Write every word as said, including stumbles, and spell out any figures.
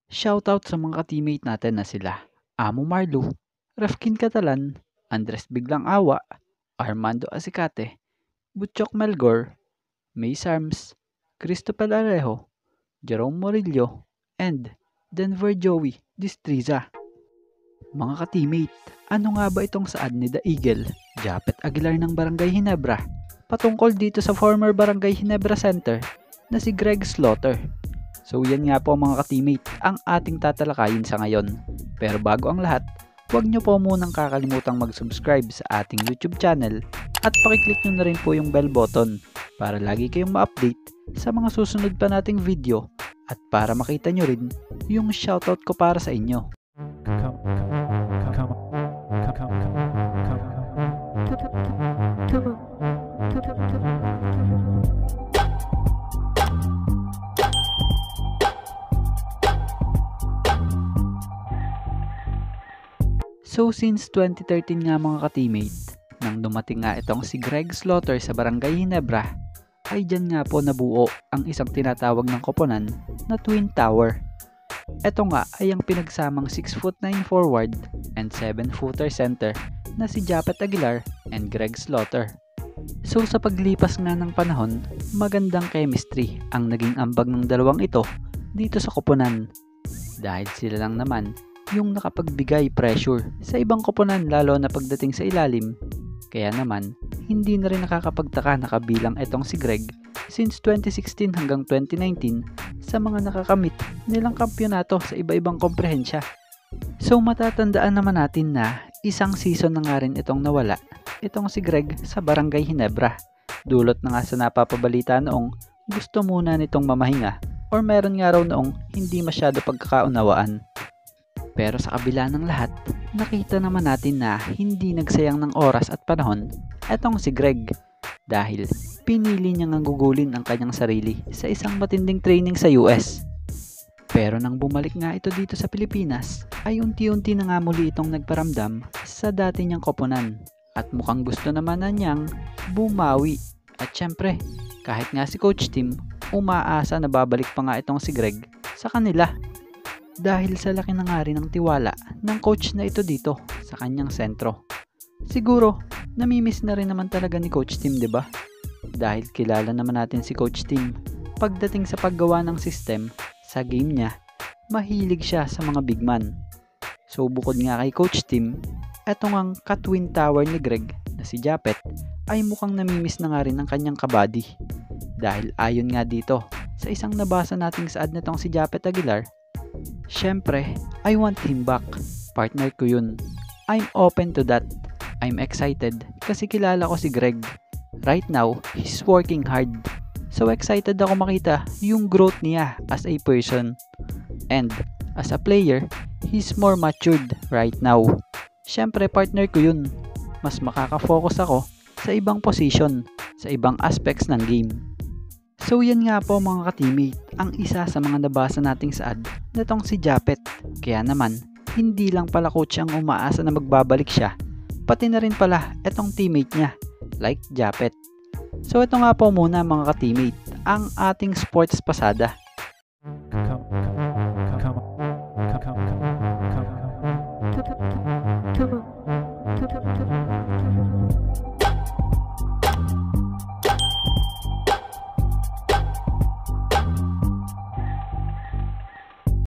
Shoutout sa mga ka-teammate natin na sila Amo Marlo, Rafkin Catalan, Andres Biglang Awa, Armando Acicate, Butchok Melgor, May Sarms, Christopher Arejo, Jerome Morillo, and Denver Joey Distriza. Mga ka-teammate, ano nga ba itong saad ni The Eagle, Japet Aguilar ng Barangay Ginebra, patungkol dito sa former Barangay Ginebra Center na si Greg Slaughter? So yan nga po mga ka-teammate ang ating tatalakayin sa ngayon. Pero bago ang lahat, huwag nyo po munang kakalimutang mag-subscribe sa ating YouTube channel at pakiclick nyo na rin po yung bell button para lagi kayong ma-update sa mga susunod pa nating video at para makita nyo rin yung shoutout ko para sa inyo. So since twenty thirteen nga mga ka-teammate, nang dumating nga itong si Greg Slaughter sa Barangay Ginebra, ay dyan nga po nabuo ang isang tinatawag ng koponan na Twin Tower. Ito nga ay ang pinagsamang six foot nine forward and seven footer center na si Japet Aguilar and Greg Slaughter. So sa paglipas nga ng panahon, magandang chemistry ang naging ambag ng dalawang ito dito sa koponan. Dahil sila lang naman yung nakapagbigay pressure sa ibang koponan lalo na pagdating sa ilalim. Kaya naman, hindi na rin nakakapagtaka na kabilang itong si Greg since twenty sixteen hanggang twenty nineteen sa mga nakakamit nilang kampyonato sa iba-ibang komprehensya. So matatandaan naman natin na isang season na nga rin itong nawala itong si Greg sa Barangay Ginebra. Dulot na nga sa napapabalita noong gusto muna nitong mamahinga or meron nga raw noong hindi masyado pagkakaunawaan. Pero sa kabila ng lahat, nakita naman natin na hindi nagsayang ng oras at panahon etong si Greg dahil pinili niyang gugulin ang kanyang sarili sa isang matinding training sa U S. Pero nang bumalik nga ito dito sa Pilipinas, ay unti-unti na nga muli itong nagparamdam sa dati niyang koponan at mukhang gusto naman na niyang bumawi. At syempre, kahit nga si Coach Tim, umaasa na babalik pa nga itong si Greg sa kanila. Dahil sa laki na nga rin ng tiwala ng coach na ito dito sa kanyang sentro. Siguro, namimiss na rin naman talaga ni Coach Tim, 'di ba? Dahil kilala naman natin si Coach Tim. Pagdating sa paggawa ng system sa game niya, mahilig siya sa mga big man. So bukod nga kay Coach Tim, eto ngang ka-twin tower ni Greg na si Japet ay mukhang namimiss na nga rin ng kanyang kabady. Dahil ayon nga dito sa isang nabasa nating saad nitong si Japet Aguilar, syempre, I want him back. Partner ko yun. I'm open to that. I'm excited kasi kilala ko si Greg. Right now, he's working hard. So excited ako makita yung growth niya as a person. And as a player, he's more matured right now. Syempre, partner ko yun. Mas makaka-focus ako sa ibang position, sa ibang aspects ng game. So yan nga po mga ka-teammate, ang isa sa mga nabasa nating saad nitong si Japet. Kaya naman, hindi lang pala coach ang umaasa na magbabalik siya, pati na rin pala itong teammate niya, like Japet. So ito nga po muna mga ka-teammate, ang ating sports pasada